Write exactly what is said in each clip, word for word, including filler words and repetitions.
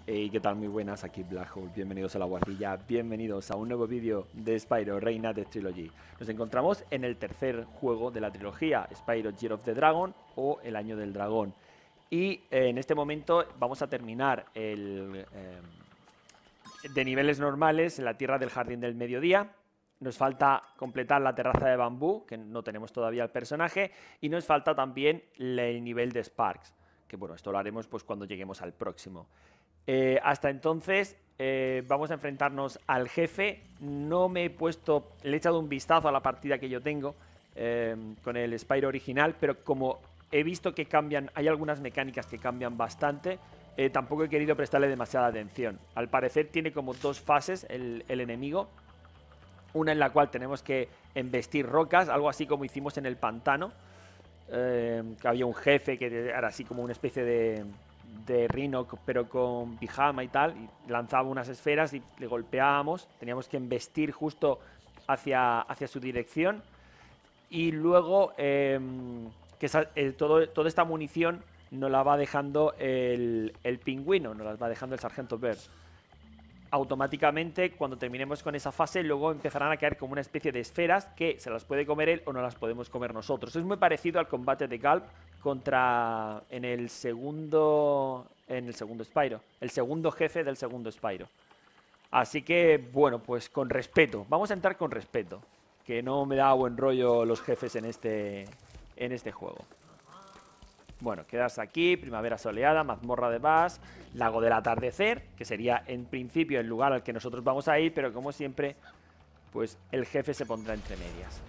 Hey, ¿qué tal? Muy buenas, aquí Black Hole, bienvenidos a la guardilla, bienvenidos a un nuevo vídeo de Spyro Reignited Trilogy. Nos encontramos en el tercer juego de la trilogía, Spyro Year of the Dragon o El Año del Dragón. Y eh, en este momento vamos a terminar el, eh, de niveles normales en la Tierra del Jardín del Mediodía. Nos falta completar la terraza de bambú, que no tenemos todavía el personaje, y nos falta también el nivel de Sparks, que bueno, esto lo haremos pues cuando lleguemos al próximo. Eh, hasta entonces eh, vamos a enfrentarnos al jefe. No me he puesto, le he echado un vistazo a la partida que yo tengo eh, con el Spyro original, pero como he visto que cambian, hay algunas mecánicas que cambian bastante, eh, tampoco he querido prestarle demasiada atención. Al parecer tiene como dos fases el, el enemigo. Una en la cual tenemos que embestir rocas, algo así como hicimos en el pantano, eh, que había un jefe que era así como una especie de... de Rhino, pero con pijama y tal, y lanzaba unas esferas y le golpeábamos, teníamos que embestir justo hacia, hacia su dirección, y luego eh, que esa, eh, todo, toda esta munición nos la va dejando el, el pingüino, nos las va dejando el sargento Bird. Automáticamente, cuando terminemos con esa fase, luego empezarán a caer como una especie de esferas que se las puede comer él o no las podemos comer nosotros. Es muy parecido al combate de Galp contra en el segundo en el segundo Spyro, el segundo jefe del segundo Spyro. Así que bueno, pues con respeto, vamos a entrar con respeto, que no me da buen rollo los jefes en este en este juego. Bueno, quedas aquí, primavera soleada, mazmorra de Bass, lago del atardecer, que sería en principio el lugar al que nosotros vamos a ir, pero como siempre, pues el jefe se pondrá entre medias.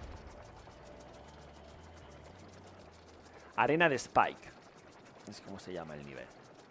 Arena de Spike, es como se llama el nivel.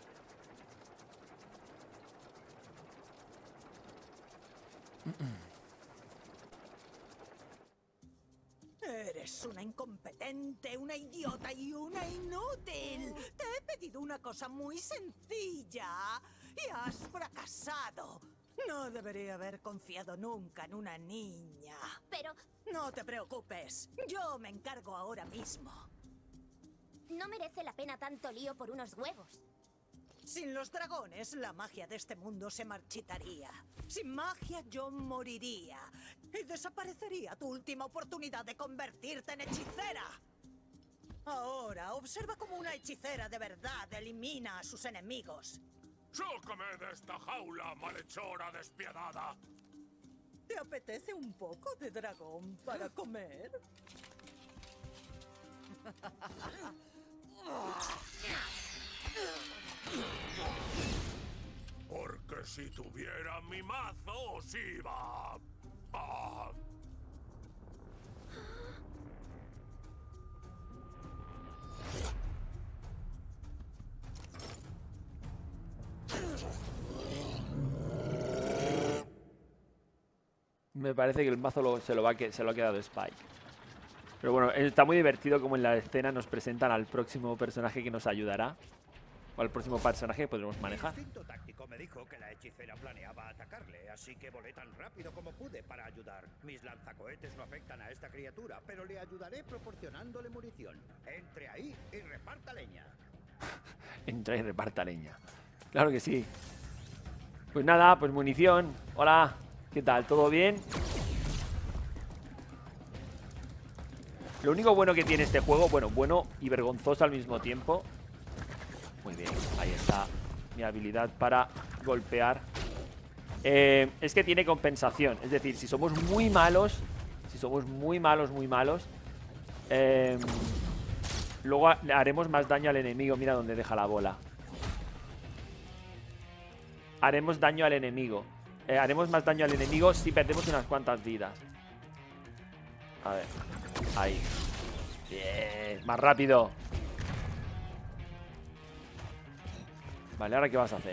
Eres una incompetente, una idiota y una inútil. Te he pedido una cosa muy sencilla y has fracasado. No debería haber confiado nunca en una niña. Pero... No te preocupes, yo me encargo ahora mismo. no merece la pena tanto lío por unos huevos. Sin los dragones, la magia de este mundo se marchitaría. Sin magia, yo moriría. Y desaparecería tu última oportunidad de convertirte en hechicera. Ahora, observa cómo una hechicera de verdad elimina a sus enemigos. ¡Sácame de esta jaula, malhechora despiadada! ¿Te apetece un poco de dragón para comer? Porque si tuviera mi mazo, os iba... a... Me parece que el mazo lo, se, lo va, se lo ha quedado Spike. Pero bueno, está muy divertido como en la escena nos presentan al próximo personaje que nos ayudará. O al próximo personaje que podremos manejar. Mi instinto táctico me dijo que la hechicera planeaba atacarle, así que volé tan rápido como pude para ayudar. Mis lanzacohetes no afectan a esta criatura, pero le ayudaré proporcionándole munición. Entre ahí y reparta leña. Entra y reparta leña. Claro que sí. Pues nada, pues munición. Hola, ¿qué tal? ¿Todo bien? Lo único bueno que tiene este juego, bueno, bueno y vergonzoso al mismo tiempo. Muy bien, ahí está mi habilidad para golpear. Eh, es que tiene compensación. Es decir, si somos muy malos, si somos muy malos, muy malos, eh, luego haremos más daño al enemigo. Mira dónde deja la bola. Haremos daño al enemigo. Eh, haremos más daño al enemigo si perdemos unas cuantas vidas. A ver. Ahí. Bien. Más rápido. Vale, ¿ahora qué vas a hacer?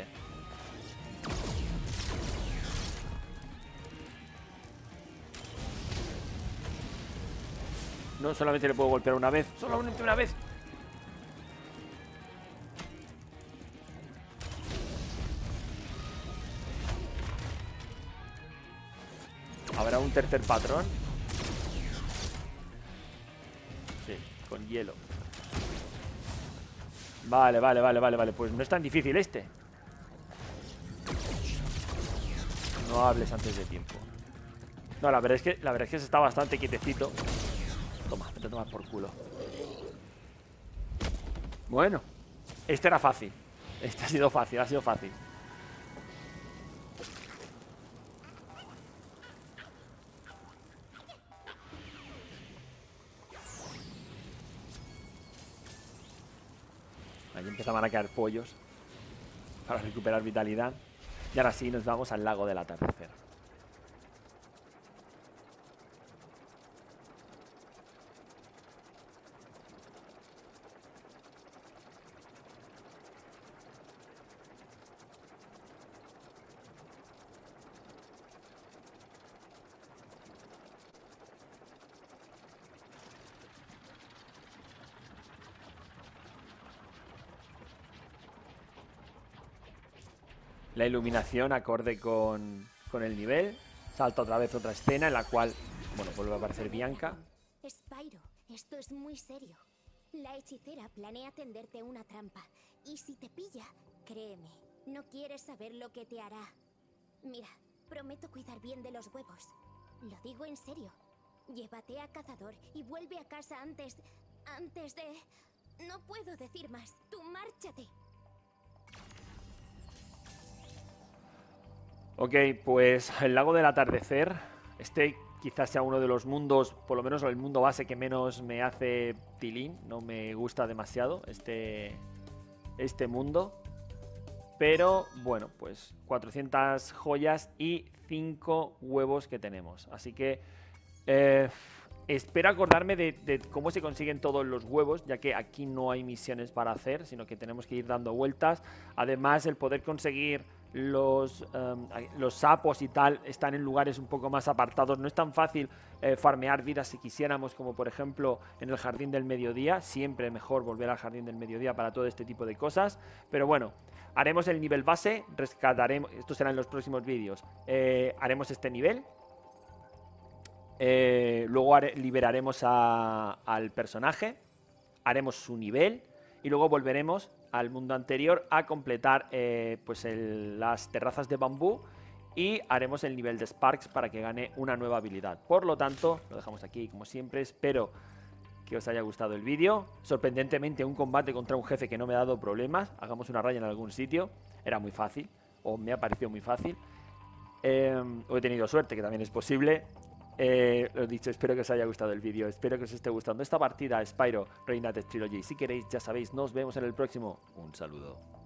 No, solamente le puedo golpear una vez. Solamente una vez. ¿Habrá un tercer patrón? Sí, con hielo. Vale, vale, vale, vale, vale. Pues no es tan difícil este. No hables antes de tiempo. No, la verdad es que, la verdad es que se está bastante quietecito. Toma, te tomas por culo. Bueno, este era fácil. Este ha sido fácil, ha sido fácil. Ahí empezaban a caer pollos para recuperar vitalidad. Y ahora sí nos vamos al lago del atardecer. La iluminación acorde con, con el nivel. Salta otra vez otra escena en la cual, bueno, vuelve a aparecer Bianca. Spyro, esto es muy serio. La hechicera planea tenderte una trampa. Y si te pilla, créeme, no quieres saber lo que te hará. Mira, prometo cuidar bien de los huevos. Lo digo en serio. Llévate a Cazador y vuelve a casa antes... Antes de... No puedo decir más. Tú márchate. Ok, pues el lago del atardecer. Este quizás sea uno de los mundos, por lo menos el mundo base que menos me hace tilín. No me gusta demasiado este, este mundo. Pero bueno, pues cuatrocientas joyas y cinco huevos que tenemos. Así que eh, espero acordarme de, de cómo se consiguen todos los huevos, ya que aquí no hay misiones para hacer, sino que tenemos que ir dando vueltas. Además, el poder conseguir los, um, los sapos y tal están en lugares un poco más apartados. No es tan fácil eh, farmear vidas si quisiéramos, como por ejemplo en el Jardín del Mediodía. Siempre mejor volver al Jardín del Mediodía para todo este tipo de cosas. Pero bueno, haremos el nivel base, rescataremos, esto será en los próximos vídeos, eh, haremos este nivel. Eh, luego haré, liberaremos a, al personaje, haremos su nivel y luego volveremos al mundo anterior a completar eh, pues el, las terrazas de bambú y haremos el nivel de Sparks para que gane una nueva habilidad. Por lo tanto, lo dejamos aquí como siempre. Espero que os haya gustado el vídeo. Sorprendentemente, un combate contra un jefe que no me ha dado problemas. Hagamos una raya en algún sitio. Era muy fácil, o me ha parecido muy fácil. Eh, o he tenido suerte, que también es posible. Eh, lo dicho, espero que os haya gustado el vídeo. Espero que os esté gustando esta partida Spyro Reignited Trilogy. Si queréis, ya sabéis, nos vemos en el próximo. Un saludo.